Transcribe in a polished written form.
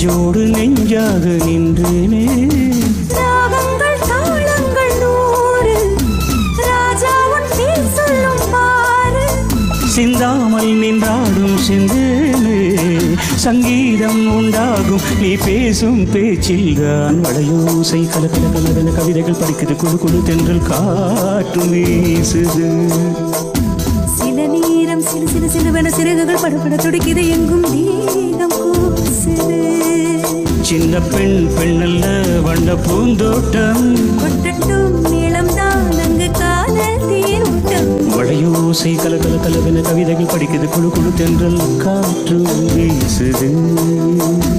நெஞ்சோடு நெஞ்சாக நின்றேனே. ராகங்கள் தாளங்கள் நூறு ராஜா உன் பேர் சொல்லும் பாரு. சிந்தாமல் நின்றாடும் செந்தேனே சங்கீதம் உண்டாகும் நீ பேசும் பேச்சில்தான். வளையோசை கலக்கல கலவென கவிதைகள் படிக்குது குழு குழு தென்றல் காற்று வீசுது. சில நேரம் சிறு சிறு சிறுவன சிறகுகள் படப்பட துடிக்குது எங்கும் தேகம் கூசுது. சின்ன பெண் பெண்ணல்ல வண்ட பூந்தோட்டம் கொட்டட்டும் நீளம்தான் அங்கு காதல் தேரோட்டம். வளையோசை கலக்கல கலவென கவிதைகள் படிக்குது குழு குழு தென்றல் காற்று வீசுது.